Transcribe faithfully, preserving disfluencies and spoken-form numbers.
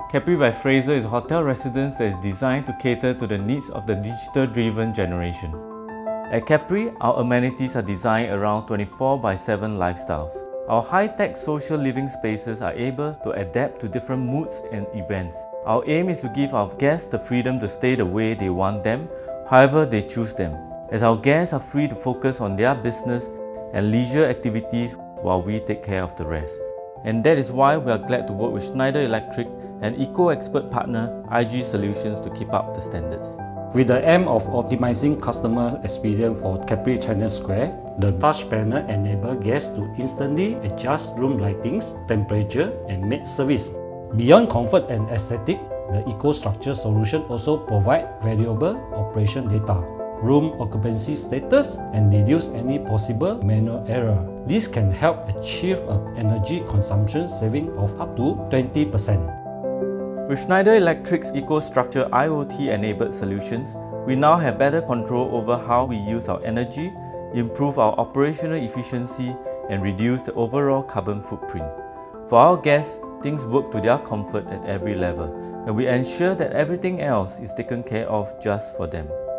Capri by Fraser is a hotel residence that is designed to cater to the needs of the digital-driven generation. At Capri, our amenities are designed around twenty-four by seven lifestyles. Our high-tech social living spaces are able to adapt to different moods and events. Our aim is to give our guests the freedom to stay the way they want them, however they choose them, as our guests are free to focus on their business and leisure activities while we take care of the rest. And that is why we are glad to work with Schneider Electric and eco-expert partner I G Solutions to keep up the standards. With the aim of optimizing customer experience for Capri China Square, the touch panel enables guests to instantly adjust room lightings, temperature, and maid service. Beyond comfort and aesthetic, the EcoStruxure solution also provides valuable operation data, room occupancy status, and reduce any possible manual error. This can help achieve an energy consumption saving of up to twenty percent. With Schneider Electric's EcoStruxure I O T-enabled solutions, we now have better control over how we use our energy, improve our operational efficiency, and reduce the overall carbon footprint. For our guests, things work to their comfort at every level, and we ensure that everything else is taken care of just for them.